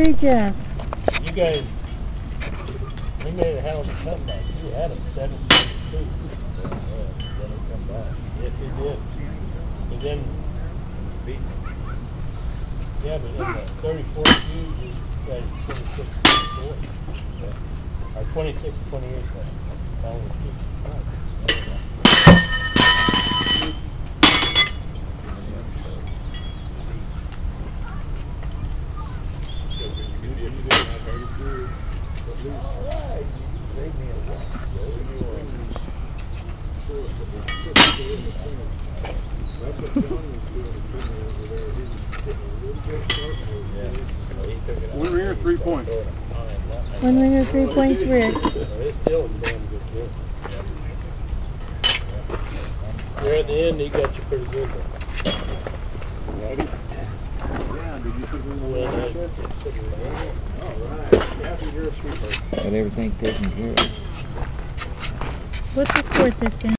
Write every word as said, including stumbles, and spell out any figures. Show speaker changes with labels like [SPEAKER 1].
[SPEAKER 1] Hey, Jeff.
[SPEAKER 2] You guys, we made a hell of a comeback. You had them seven two. Uh, then it come back. Yes, he did. He then beat them. Yeah, but in the thirty-four Qs, you guys twenty-six twenty-four. Yeah. Or twenty-six twenty-eight. That was good. Alright, you gave me a walk.
[SPEAKER 3] That's what John was doing over there. He was getting a little bit sharp.
[SPEAKER 2] One
[SPEAKER 3] ringer, three points.
[SPEAKER 1] One ringer, three points, Rick.
[SPEAKER 2] It's still damn good deal. You're at the end, he got you pretty good though.
[SPEAKER 3] Ready? Yeah, did you put in the
[SPEAKER 2] Well,
[SPEAKER 3] way?
[SPEAKER 2] I-
[SPEAKER 3] All right. Happy you're a sweetheart.
[SPEAKER 4] Got everything taken care of.
[SPEAKER 1] What's the sport this in?